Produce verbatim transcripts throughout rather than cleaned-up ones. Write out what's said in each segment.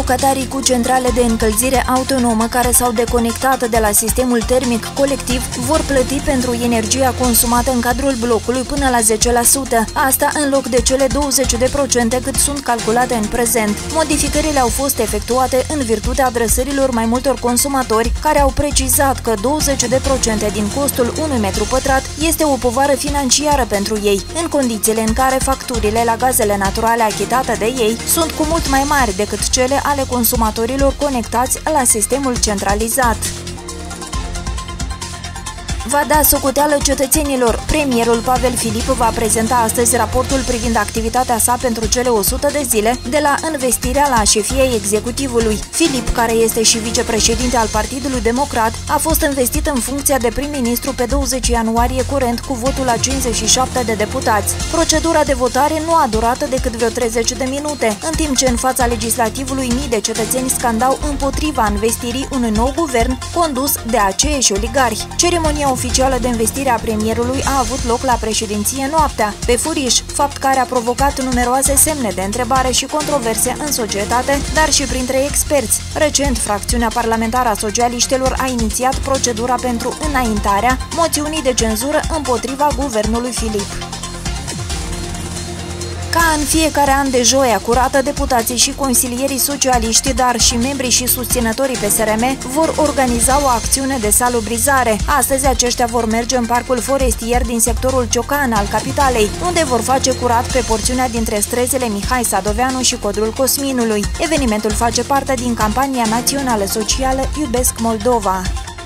Locatarii cu centrale de încălzire autonomă care s-au deconectat de la sistemul termic colectiv vor plăti pentru energia consumată în cadrul blocului până la zece la sută, asta în loc de cele douăzeci la sută cât sunt calculate în prezent. Modificările au fost efectuate în virtutea adresărilor mai multor consumatori care au precizat că douăzeci la sută din costul unui metru pătrat este o povară financiară pentru ei, în condițiile în care facturile la gazele naturale achitate de ei sunt cu mult mai mari decât cele ale consumatorilor conectați la sistemul centralizat. Va da socoteală cetățenilor. Premierul Pavel Filip va prezenta astăzi raportul privind activitatea sa pentru cele o sută de zile de la învestirea la șefia executivului. Filip, care este și vicepreședinte al Partidului Democrat, a fost investit în funcția de prim-ministru pe douăzeci ianuarie curent cu votul a cincizeci și șapte de deputați. Procedura de votare nu a durat decât vreo treizeci de minute, în timp ce în fața legislativului mii de cetățeni scandau împotriva investirii unui nou guvern condus de aceiași oligarhi. Ceremonia oficială de investire a premierului a avut loc la președinție noaptea, pe furiș, fapt care a provocat numeroase semne de întrebare și controverse în societate, dar și printre experți. Recent, fracțiunea parlamentară a socialiștilor a inițiat procedura pentru înaintarea moțiunii de cenzură împotriva guvernului Filip. Ca în fiecare an de joia curată, deputații și consilierii socialiști, dar și membrii și susținătorii P S R M vor organiza o acțiune de salubrizare. Astăzi aceștia vor merge în parcul forestier din sectorul Ciocan al capitalei, unde vor face curat pe porțiunea dintre străzile Mihai Sadoveanu și Codrul Cosminului. Evenimentul face parte din campania națională socială Iubesc Moldova.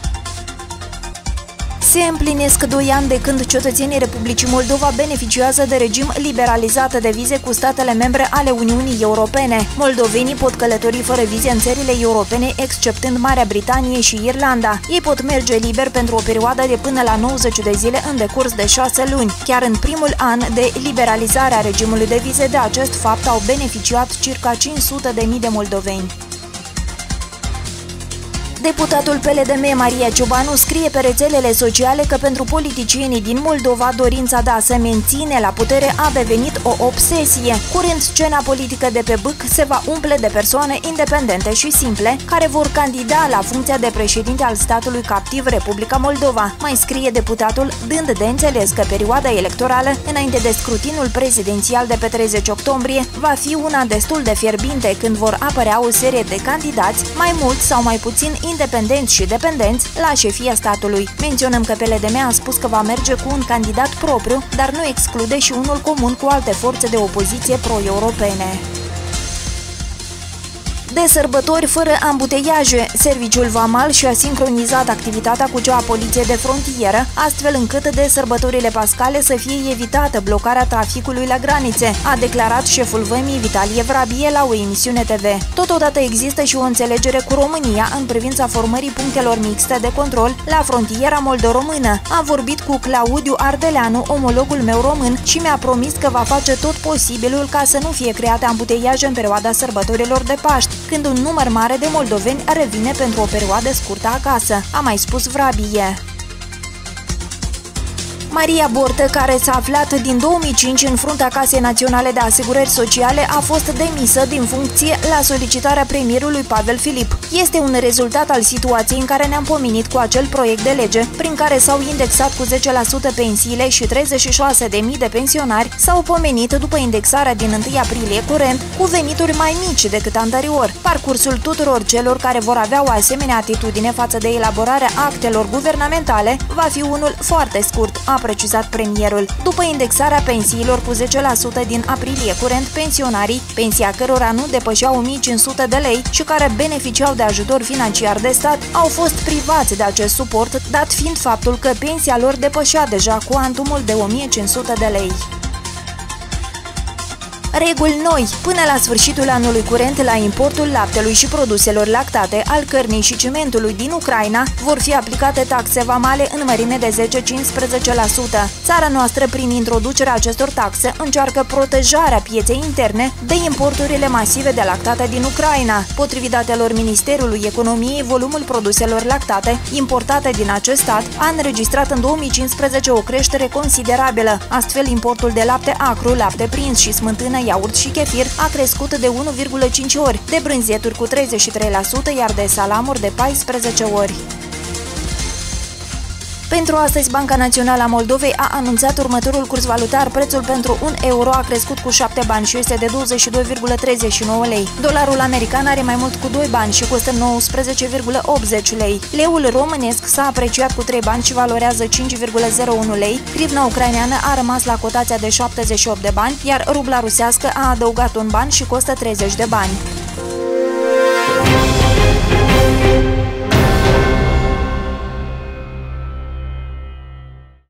Se împlinesc doi ani de când cetățenii Republicii Moldova beneficiază de regim liberalizat de vize cu statele membre ale Uniunii Europene. Moldovenii pot călători fără vize în țările europene, exceptând Marea Britanie și Irlanda. Ei pot merge liber pentru o perioadă de până la nouăzeci de zile în decurs de șase luni. Chiar în primul an de liberalizare a regimului de vize, de acest fapt au beneficiat circa cinci sute de mii de moldoveni. Deputatul P L D M Maria Ciobanu scrie pe rețelele sociale că pentru politicienii din Moldova dorința de a se menține la putere a devenit o obsesie. Curând, scena politică de pe B C se va umple de persoane independente și simple care vor candida la funcția de președinte al statului captiv Republica Moldova, mai scrie deputatul, dând de înțeles că perioada electorală, înainte de scrutinul prezidențial de pe treizeci octombrie, va fi una destul de fierbinte când vor apărea o serie de candidați, mai mult sau mai puțin independenți și dependenți, la șefia statului. Menționăm că P L D M a spus că va merge cu un candidat propriu, dar nu exclude și unul comun cu alte forțe de opoziție pro-europene. De sărbători fără ambuteiaje, Serviciul Vamal și-a sincronizat activitatea cu cea a Poliției de Frontieră, astfel încât de sărbătorile pascale să fie evitată blocarea traficului la granițe, a declarat șeful vămii Vitalie Vrabie la o emisiune T V. Totodată există și o înțelegere cu România în privința formării punctelor mixte de control la frontiera moldo-română. Am vorbit cu Claudiu Ardeleanu, omologul meu român, și mi-a promis că va face tot posibilul ca să nu fie create ambuteiaje în perioada sărbătorilor de Paști, când un număr mare de moldoveni revine pentru o perioadă scurtă acasă, a mai spus Vrabie. Maria Bortă, care s-a aflat din două mii cinci în fruntea Casei Naționale de Asigurări Sociale, a fost demisă din funcție la solicitarea premierului Pavel Filip. Este un rezultat al situației în care ne-am pomenit cu acel proiect de lege, prin care s-au indexat cu zece la sută pensiile și treizeci și șase de mii de pensionari s-au pomenit după indexarea din întâi aprilie curent cu venituri mai mici decât anterior. Parcursul tuturor celor care vor avea o asemenea atitudine față de elaborarea actelor guvernamentale va fi unul foarte scurt, a precizat premierul. După indexarea pensiilor cu zece la sută din aprilie curent, pensionarii, pensia cărora nu depășeau o mie cinci sute de lei și care beneficiau de ajutor financiar de stat, au fost privați de acest suport, dat fiind faptul că pensia lor depășea deja cuantumul de o mie cinci sute de lei. Reguli noi. Până la sfârșitul anului curent, la importul laptelui și produselor lactate, al cărnii și cimentului din Ucraina, vor fi aplicate taxe vamale în mărime de zece-cincisprezece la sută. Țara noastră, prin introducerea acestor taxe, încearcă protejarea pieței interne de importurile masive de lactate din Ucraina. Potrivit datelor Ministerului Economiei, volumul produselor lactate importate din acest stat a înregistrat în două mii cincisprezece o creștere considerabilă. Astfel, importul de lapte acru, lapte prins și smântână iaurt și chefir a crescut de unu virgulă cinci ori, de brânzeturi cu treizeci și trei la sută, iar de salamuri de paisprezece ori. Pentru astăzi, Banca Națională a Moldovei a anunțat următorul curs valutar. Prețul pentru un euro a crescut cu șapte bani și este de douăzeci și doi virgulă treizeci și nouă lei. Dolarul american are mai mult cu doi bani și costă nouăsprezece virgulă optzeci lei. Leul românesc s-a apreciat cu trei bani și valorează cinci virgulă zero unu lei. Hrivna ucraineană a rămas la cotația de șaptezeci și opt de bani, iar rubla rusească a adăugat un ban și costă treizeci de bani.